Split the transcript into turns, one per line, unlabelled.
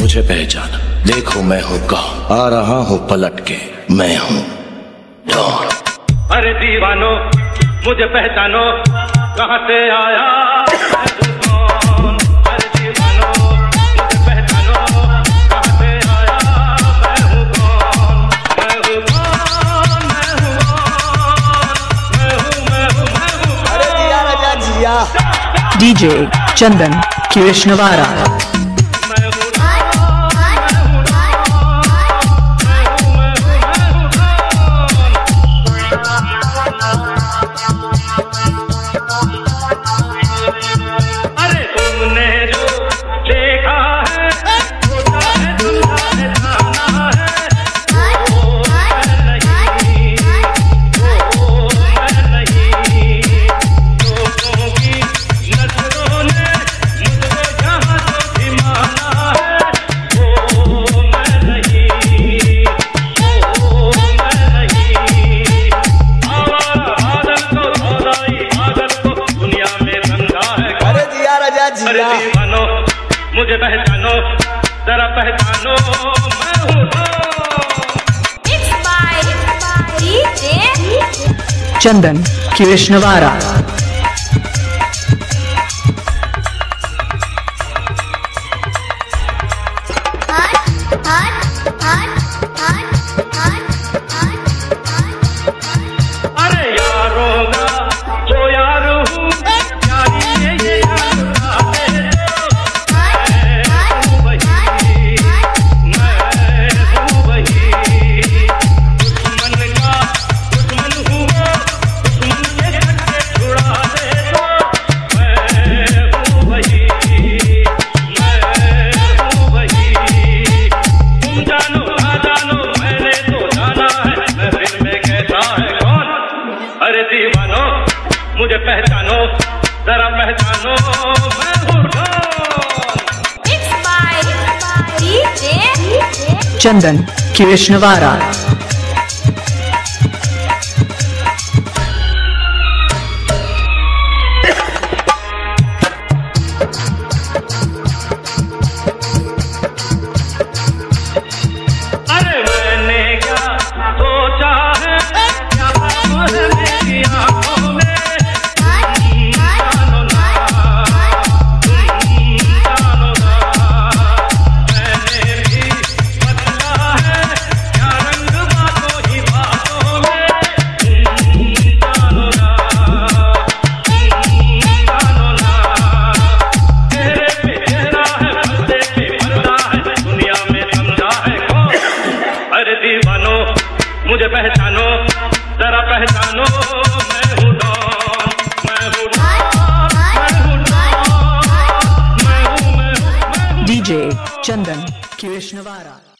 मुझे पहचाना, देखो मैं हूँ कौन, आ रहा हूँ पलट के, मैं हूँ डॉन।
अरे दीवानो मुझे पहचानो, कहाँ से आया मैं हूँ कौन। अरे दीवानो मुझे पहचानो, कहाँ से आया मैं हूँ कौन। मैं हूँ कौन, मैं हूँ।
अरे जिया राजा जिया।
डीजे चंदन कृष्णवारा।
अरे तुमने जो देखा है अरे दीवानो मुझे पहचानो, जरा पहचानो मैं हूँ
चंदन कृष्णवारा।
अरे यारों का जो यार हूँ, अरे दीवानो मुझे पहचानो, जरा पहचानो मैं हूँ डॉन।
चंदन कृष्णवारा।
अरे मैंने क्या सोचा है, क्या बात है मेरी आँखों में, जानो ना, जानो ना। मैंने भी बदला है क्या रंग बातों ही बातों में, जानो ना, जानो ना। चेहरे पे चेहरा है, पर्दे पे पर्दा है, दुनिया में समझा है कौन। अरे दीवानो मुझे पहचानो, जरा पहचानो मैं हूँ डॉन, मैं हूँ डॉन, मैं हूँ डॉन, मैं हूँ।
डीजे चंदन कृष्णवारा।